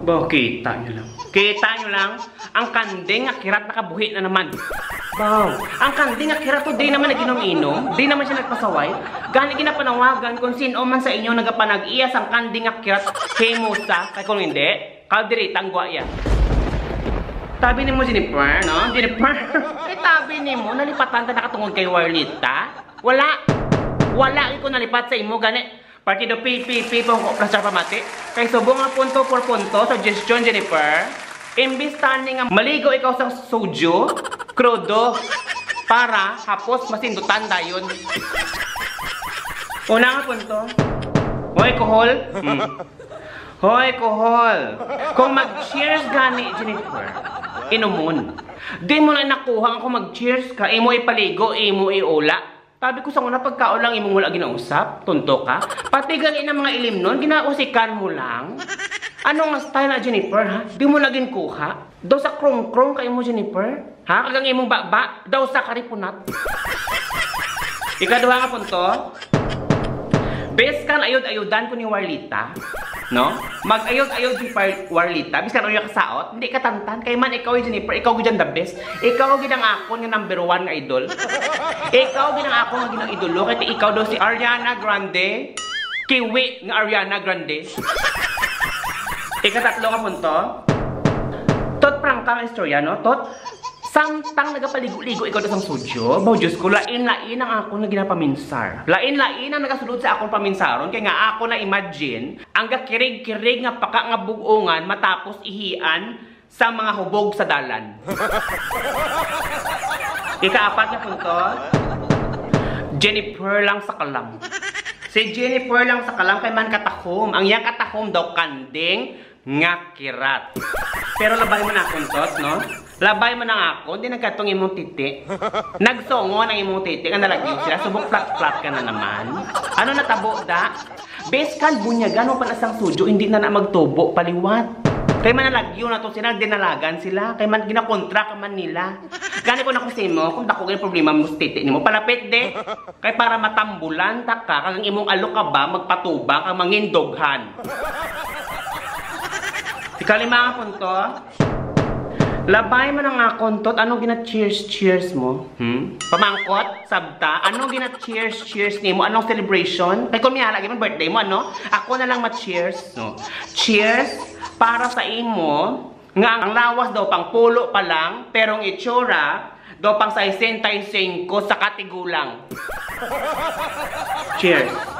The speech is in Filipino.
Ba, kita nyo lang. Kita nyo lang, ang kanding nga kirat nakabuhi na naman. Wow, ang kanding nga kirat to, di naman naginom-inom, di naman siya nagpasaway. Gani ginapanawagan kung sino man sa inyo nagapanag-iyas ang kanding nga kirat kay Musa. Kaya kung hindi, kaldiri, tangwa yan. Tabi ni mo, Jennifer, no? Jennifer, eh tabi ni mo, nalipatan ka nakatungod kay Warlita? Wala. Wala ko nalipat sa imo, gani. Partido PPP pong plastar pamati. Kay subong nga punto por punto, suggestion Jennifer. Imbis tani nga maligo ikaw sa soju, krudo, para hapos masindutan dayon. Una nga punto. Hoy, kohol. Hoy, kohol. Kung mag-cheers gani, Jennifer, inumon. Di mo na nakuha kung mag-cheers ka, imo ipaligo, imo iula. Sabi ko sa una, pagkao lang imong wala ginausap, tunto ka. Pati gali na mga ilim nun, ginausikan mo lang. Ano nga style na, Jennifer, ha? Di mo laging kuha. Daw sa krong-krong kayo mo, Jennifer. Ha? Kagang imong ba daw sa karipunat. Ikaduha nga punto. Bes kan ayod-ayodan ko ni Warlita. No? Mag-ayod-ayod si Warlita. Bis kan ka saot, hindi ka tantan. Kay man ikaw, Jennifer, ikaw gid the best. Ikaw gid ang ako nga number 1 nga idol. Ikaw gid ang ako nga ginang idolo. Kaya ikaw daw si Ariana Grande. Kiwi nga Ariana Grande. Ikatatlo nga punto. Tot prangka nga istorya, no? Tot, samtang nagapaligo-ligo ikaw daw sa studio. Baw, Diyos ko, lain-lain ang ako na ginapaminsar. Lain-lain ang nagasulod sa akong paminsaron. Kaya nga ako na imagine, ang gakirig-kirig nga paka nga bugongan matapos ihian sa mga hubog sa dalan. Ikaapat na punto. Jennifer lang sa kalam. Si Jennifer lang sa kalam kay man katahom. Ang yang katahom daw kanding nga kirat. Pero labay mo na akong tot, no? Labay mo na ako, hindi nagkatong imong titi. Nagsongo ng imong titi, ang nalagyan sila, subok flat-flat ka na naman. Ano natabo da? Bes kan bunyagan mo pa na sang studio, hindi na magtubo, paliwat. Kaya man nalagyo na to sila, dinalagan sila. Kaya man ginakontra ka man nila. Gani ko na kasi mo, kung dako kayo problema mo sa titi mo, palapit de. Kaya para matambulan ta ka, kung imong alok ka ba, magpatubang, kang mangindoghan. Ikalima nga punto. Labay mo na nga kontot, anong gina-cheers mo? Pamangkot, sabta, anong gina-cheers ni mo? Anong celebration? Kaya kung miyala, gimang birthday mo, ano? Ako na lang ma-cheers, no? Cheers para sa imo, nga ang lawas daw pang pulo pa lang, pero ang itsura, daw pang 65 sa katigulang. Cheers.